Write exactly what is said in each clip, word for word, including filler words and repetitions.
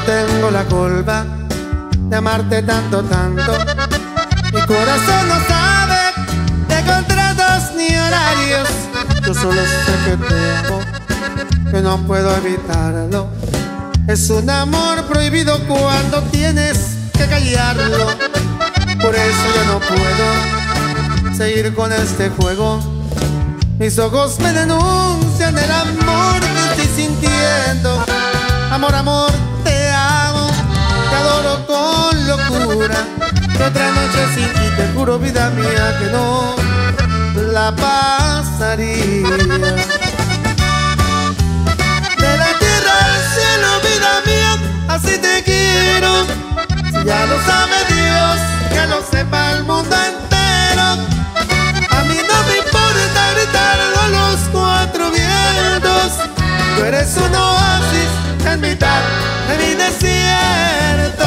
tengo la culpa de amarte tanto, tanto. Mi corazón no sabe de contratos ni horarios. Yo solo sé que tengo, que no puedo evitarlo. Es un amor prohibido cuando tienes que callarlo. Por eso yo no puedo seguir con este juego. Mis ojos me denuncian el amor que estoy sintiendo. Amor, amor, te amo, te adoro con locura. Que otra noche sin ti te juro, vida mía, que no la pasaría. De la tierra al cielo, vida mía, así te quiero. Si ya lo sabe Dios, que lo sepa el mundo entero. A mí no me importa gritarlo a los cuatro vientos. Tú eres un oasis en mitad de mi desierto.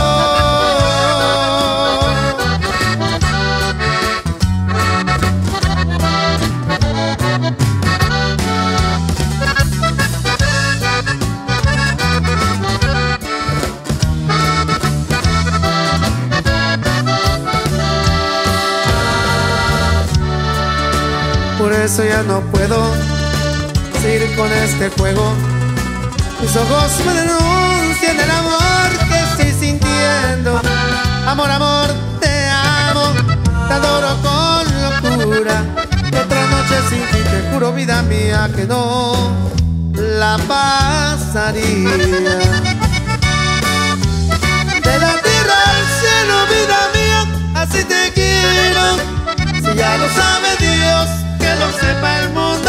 Por eso ya no puedo seguir con este juego. Mis ojos me denuncian el amor que estoy sintiendo. Amor, amor, te amo, te adoro con locura. Y otra noche sin ti te juro, vida mía, que no la pasaría. De la tierra al cielo, vida mía, así te quiero. Si ya lo sabe Dios, que lo sepa el mundo